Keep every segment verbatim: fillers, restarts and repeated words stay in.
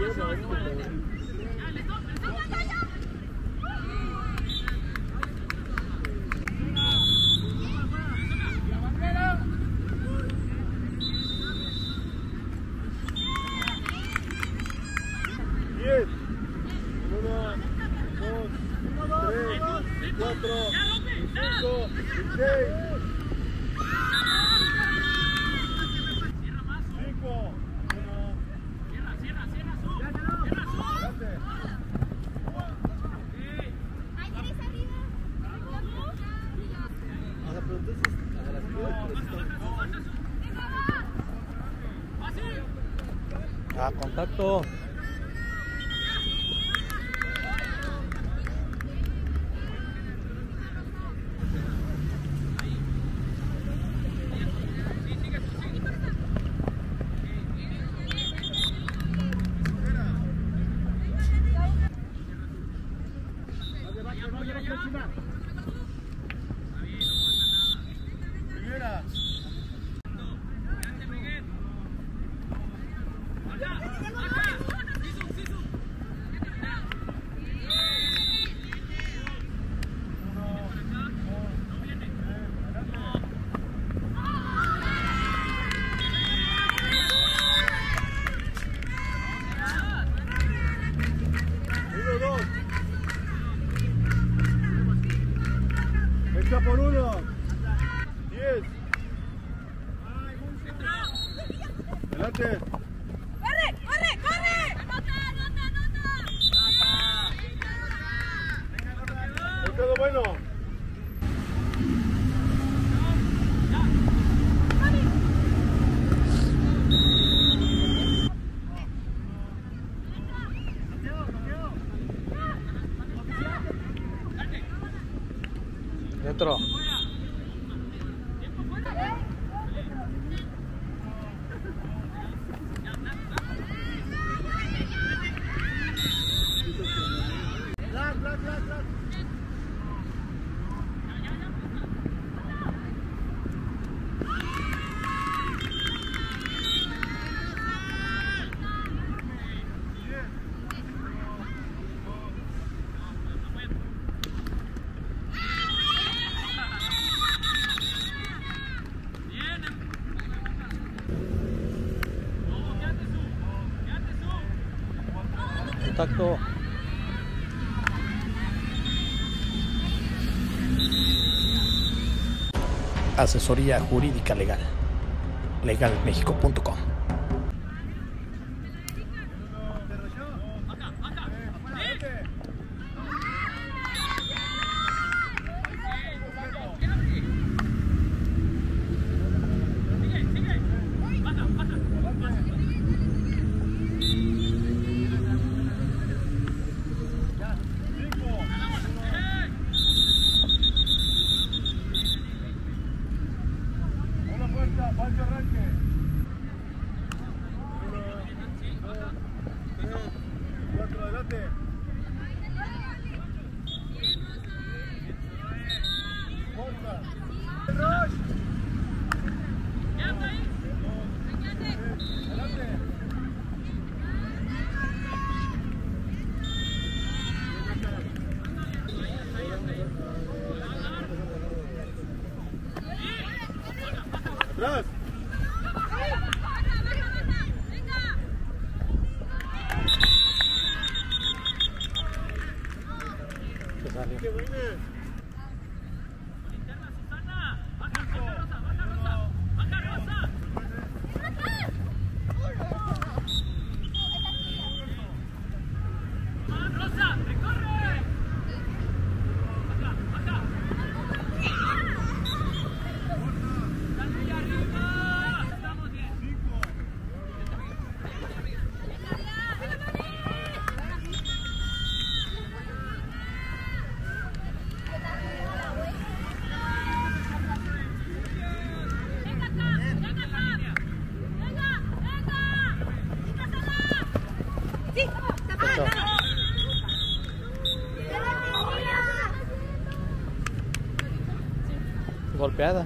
diez, uno, dos, tres, cuatro, cinco, seis, cinco, uno. Cierra, cierra, cierra, su. Cierra, su. Ah, contacto. Primera. Uno, dos. Echa por uno. Diez. Adelante. ¡Corre, corre, corre! ¡Anota, anota, anota! Todo bueno. Dentro. Black, black, black, black. Contacto. Asesoría jurídica legal. legal mexico punto com. Una puerta, Pancho arranque. Uno, dos, tres, cuatro, adelante. Corta. Rush. Adelante. Atrás. Se salió. Que viene. Golpeada.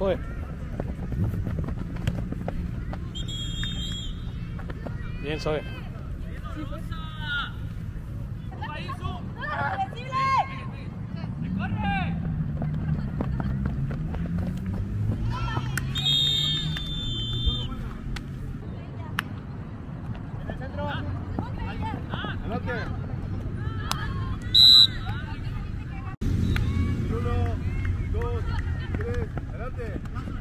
Zoe. Bien, Zoe. Adelante. Uno, dos, tres, adelante.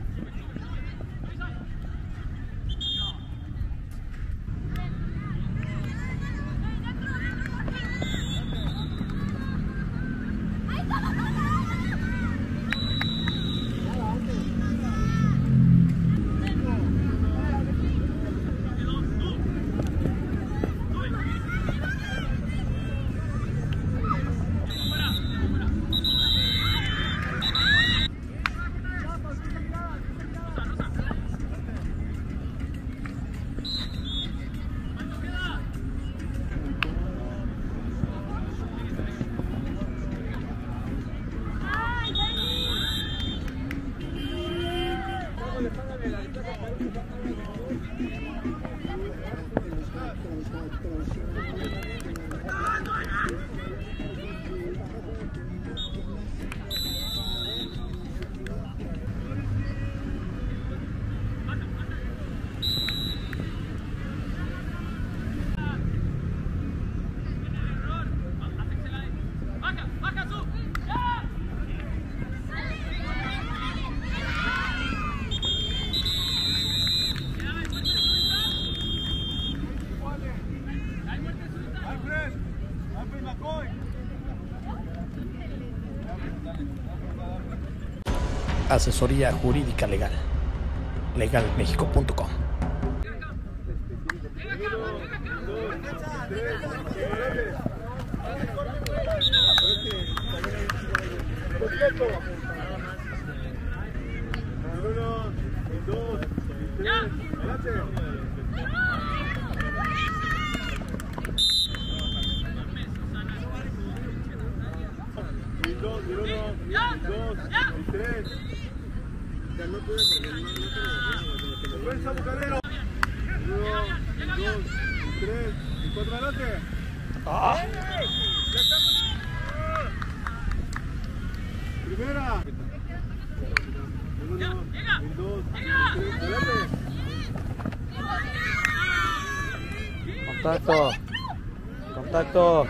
Asesoría jurídica legal. legal méxico punto com. Uno, dos, tres, adelante. Y dos, y uno, y dos, y tres. Ya no pude porque no, no te lo ¡Fuerza, Bucanero! Uno, y dos, y tres, y cuatro, adelante. ¡Ah! ¡Ya estamos! Primera. Uno, y dos, y tres, adelante. Contacto. Contacto.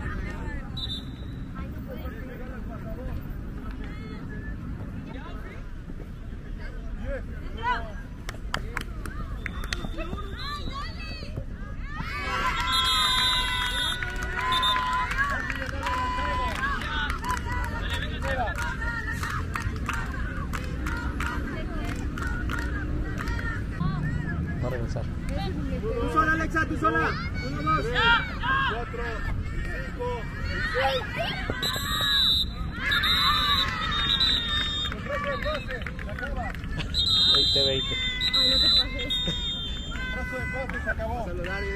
Va a regresar. Tú sola, Alexa, tú sola. Uno, dos, tres, cuatro, cinco, seis. Se acaba. veinte veinte. Brazo de pase, se acabó.